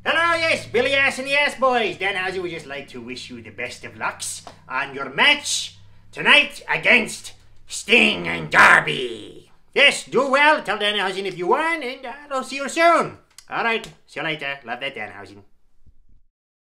Hello, yes, Billy Ass and the Ass Boys. Danhausen would just like to wish you the best of lucks on your match tonight against Sting and Darby. Yes, do well. Tell Danhausen if you won, and I'll see you soon. All right, see you later. Love that, Danhausen.